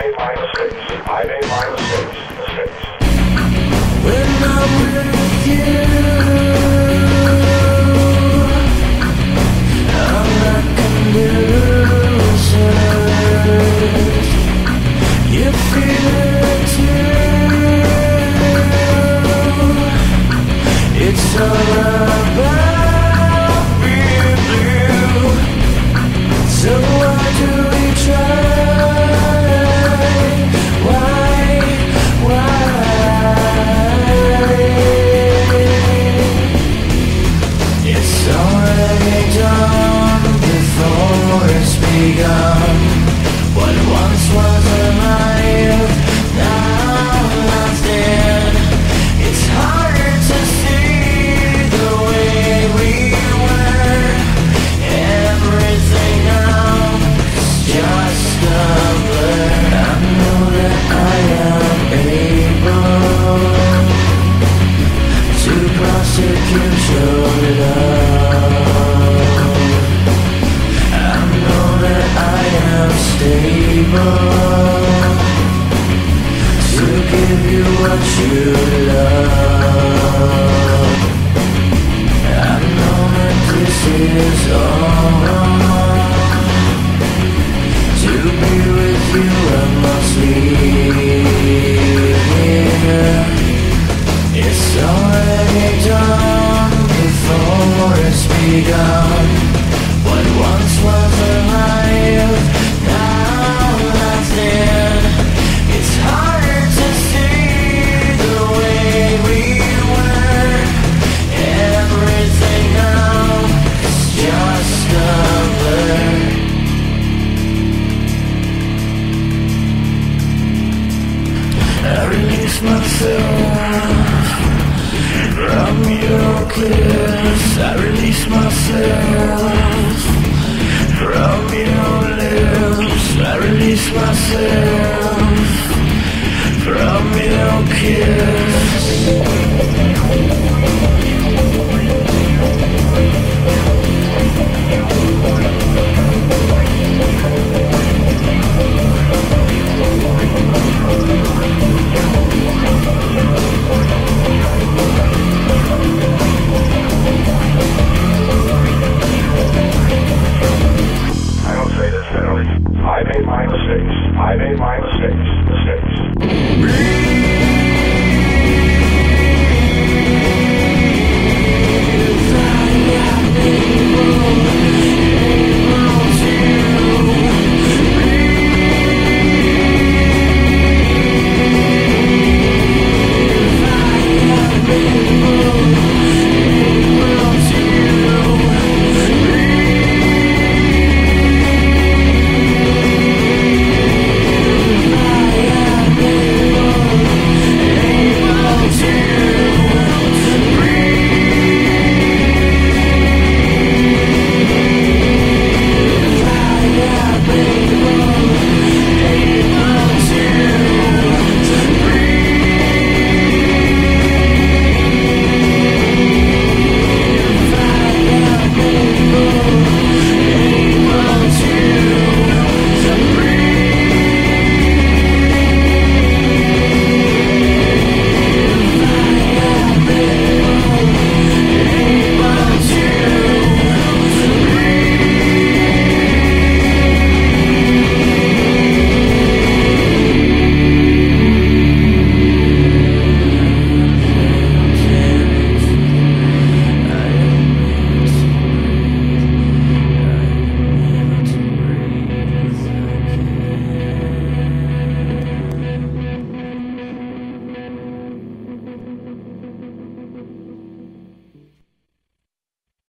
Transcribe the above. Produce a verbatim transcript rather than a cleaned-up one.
made my mistakes. I made my mistakes. Mistakes. When I'm with you, I'm like a loser. You feel it too. It's all about being blue. So why do we try? Why? Why? It's already done before it's begun. What once was alive, now nothing. It's harder to see the way we were. Everything now is just a blur. I know that I am able to prosecute your love. I know that I am stable to give you what you love. I know that this is all wrong. To be with you I must leave here. It's already done before it's begun. What once was alive, now nothing. It's harder to see the way we were. Everything now is just a blur. I release myself from your kiss. I release myself from your lips. I release myself from your kiss.